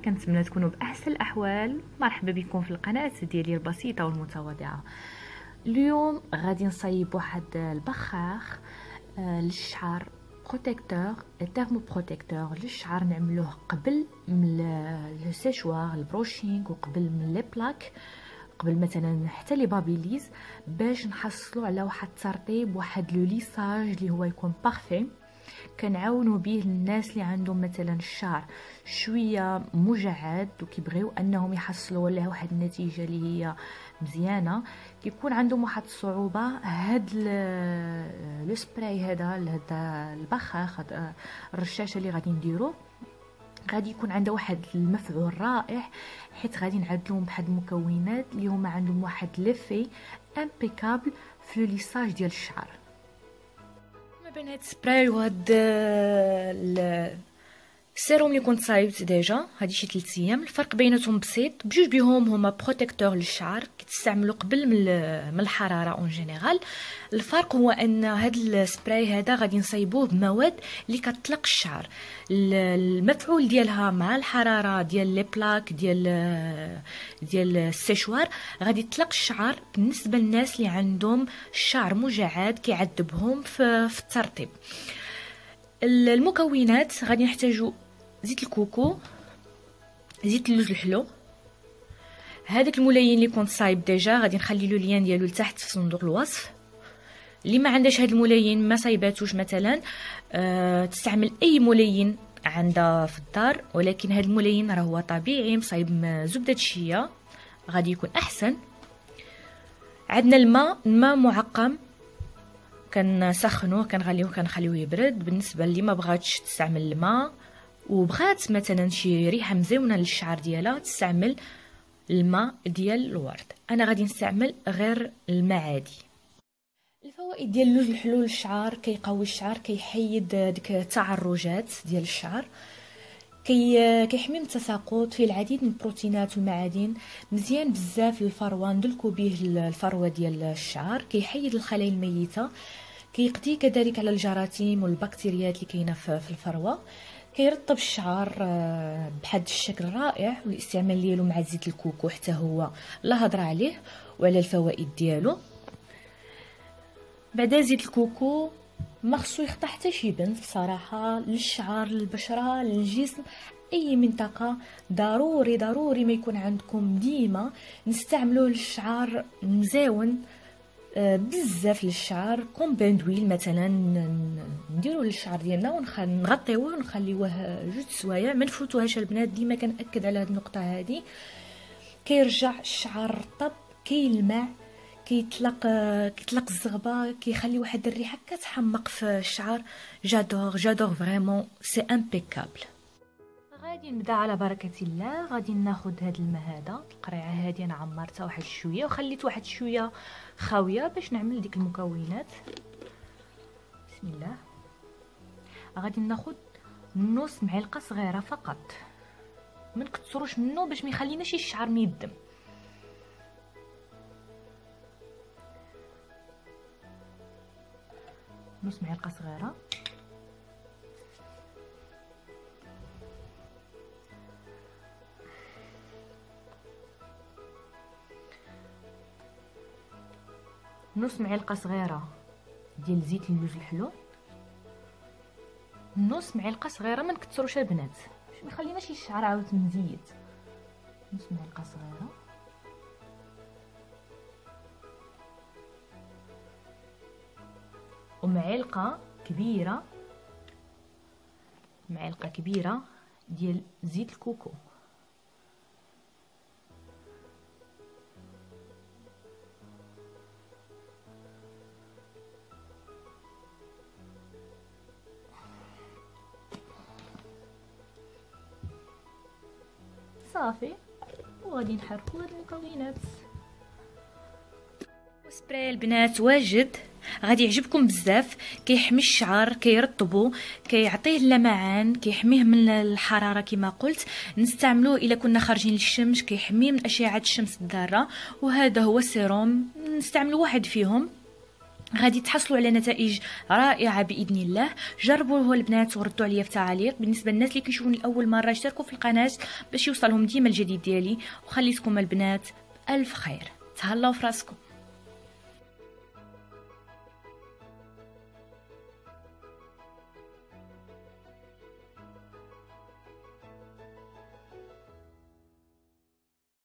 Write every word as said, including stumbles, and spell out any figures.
كنتمنى تكونوا باحسن الاحوال. مرحبا بكم في القناه ديالي البسيطه والمتواضعه. اليوم غادي نصايب واحد البخاخ آه للشعر، بروتيكتور تيرمو بروتيكتور للشعر، نعملوه قبل من لو سيشوار البروشينغ وقبل من لي بلاك، قبل مثلا حتى لي بابيليز، باش نحصلوا على واحد الترطيب، واحد لو ليساج اللي هو يكون بارفي. كنعاونوا به الناس اللي عندهم مثلا الشعر شويه مجعد وكيبغيو انهم يحصلوا على واحد النتيجه اللي هي مزيانه. كيكون عندهم واحد الصعوبه، هاد لو سبراي هذا هذا البخاخ، هذا الرشاشه اللي غادي نديرو غادي يكون عنده واحد المفعول رائع، حيت غادي نعدلوهم بواحد المكونات اللي هما عندهم واحد ليفي امبيكابل في لو ليساج ديال الشعر. ما بين هاد السبراي وهاد السيروم اللي كنت صايبت ديجا هادي شي ثلاث ايام، الفرق بيناتهم بسيط، بجوج بهم هما بروتيكتور للشعر كتستعملوا قبل من من الحراره اون جينيرال. الفرق هو ان هاد السبراي هذا غادي نصايبوه بمواد اللي كتطلق الشعر، المفعول ديالها مع الحراره ديال لي بلاك ديال ديال السيشوار غادي تطلق الشعر بالنسبه للناس اللي عندهم الشعر مجعد كيعذبهم في, في الترطيب. المكونات غادي نحتاجو زيت الكوكو، زيت اللوز الحلو، هذاك الملين اللي كنت صايب ديجا غادي نخلي له لين ديالو لتحت في صندوق الوصف. اللي ما عندهاش هذا الملين ما صايباتوش مثلا أه تستعمل اي ملين عندها في الدار، ولكن هذا الملين راه هو طبيعي مصايب زبده الشيا غادي يكون احسن. عندنا الماء، الماء معقم كنسخنوه كنغليوه كنخليوه يبرد. بالنسبه اللي ما بغاتش تستعمل الماء وبغات مثلا شي ريحه مزيونه للشعر ديالها تستعمل الماء ديال الورد. انا غادي نستعمل غير الماء عادي. الفوائد ديال اللوز الحلو للشعر: كيقوي الشعر، كيحيد ديك التعرجات ديال الشعر، كي كيحمي من التساقط، فيه العديد من البروتينات والمعادن، مزيان بزاف للفروه، ندلكو به الفروه ديال الشعر، كيحيد الخلايا الميته، كيقضي كذلك على الجراثيم والبكتيريات اللي كاينه في الفروه، كيرطب الشعر بحد الشكل رائع. والاستعمال ديالو مع زيت الكوكو حتى هو لا هضره عليه وعلى الفوائد ديالو. بعد زيت الكوكو ما خصو يخطا حتى شي بنت بصراحه، للشعر للبشره للجسم اي منطقه ضروري ضروري ما يكون عندكم ديما نستعملوه للشعر مزاون بزاف للشعر. كوم بان دويل مثلا نديرو للشعر ديالنا ونغطيوه ونخليوه جوج سوايع، ما نفوتوهاش البنات، ديما كنأكد على هذه النقطه هذه. كيرجع الشعر رطب، كيلمع، كيطلق كيطلق الزغبه، كيخلي واحد الريحه كتحمق في الشعر. جادور جادور فريمون سي امبيكابل. غادي نبدا على بركه الله. غادي ناخذ هذا الماء هذا، القريعه هذه انا عمرتها واحد شويه وخليت واحد شويه خاويه باش نعمل ديك المكونات. بسم الله. غادي ناخذ نص معلقه صغيره فقط، ما نكثروش منه باش ما يخليناش الشعر ميدم. نص معلقه صغيره. نص معلقه صغيره ديال زيت اللوز الحلو. نص معلقه صغيره، ما نكثروش البنات باش ما يخليناش الشعر عاود مزيد. نص معلقه صغيره. ومعلقه كبيره معلقه كبيره ديال زيت الكوكو. صافي. وغادي نحركوا هاد المكونات. سبراي البنات واجد، غادي يعجبكم بزاف، كيحمي الشعر، كيرطبو، كيعطيه اللمعان، كيحميه من الحراره كما قلت. نستعملوه الا كنا خارجين للشمس، كيحميه من اشعه الشمس الضاره. وهذا هو السيروم، نستعمل واحد فيهم غادي تحصلوا على نتائج رائعه باذن الله. جربوه البنات وردوا عليا في تعاليق. بالنسبه للناس اللي كيشوفوني لاول مره اشتركوا في القناه باش يوصلهم ديما الجديد ديالي، وخليتكم البنات الف خير. تهلاو في راسكم.